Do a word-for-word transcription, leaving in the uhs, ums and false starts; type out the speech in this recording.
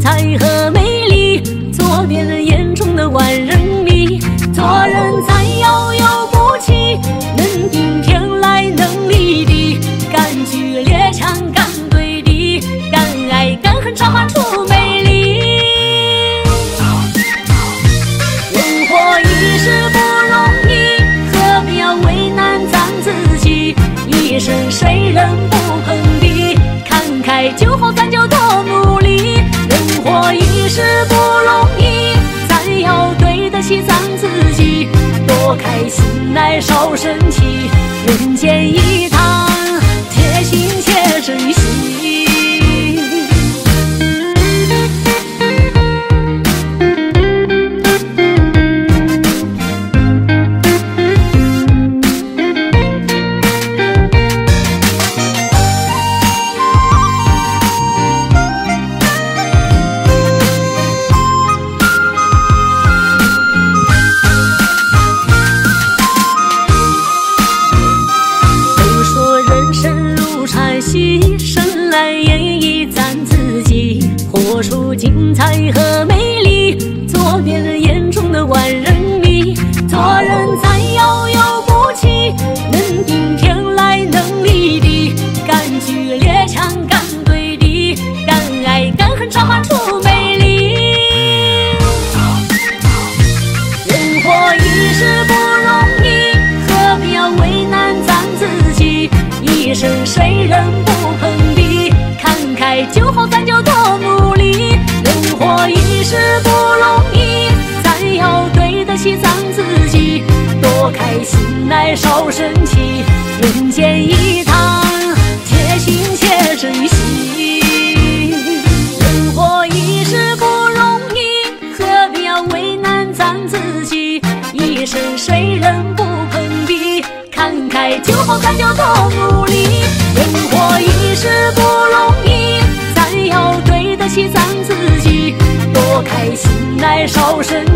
彩和美丽，做别人眼中的万人迷。做人再要有骨气，能顶天来能立地，敢举猎枪敢对敌，敢爱敢恨召唤出美丽。人活一世不容易，何必要为难咱自己？一生谁人不碰壁，看开酒后咱就多努力。人活一世不容易，咱要对得起咱自己，多开心来少生气，人间一趟，且行且珍惜。牺牲来演绎咱自己，活出精彩和美丽，做别人眼中的万人迷。做人再要有骨气，能顶天来能立地，敢举猎枪敢对敌，敢爱敢恨召唤出美丽。人活一世不容易，何必要为难咱自己？一生谁人不碰壁，看开酒后咱就多努力。人活一世不容易，咱要对得起咱自己，多开心来少生气，人间一趟，且行且珍惜。人活一世不容易，何必要为难咱自己？一生谁人不碰壁，看开酒后咱就多努力。人活一世不容易，咱要对得起咱自己，多开心来少生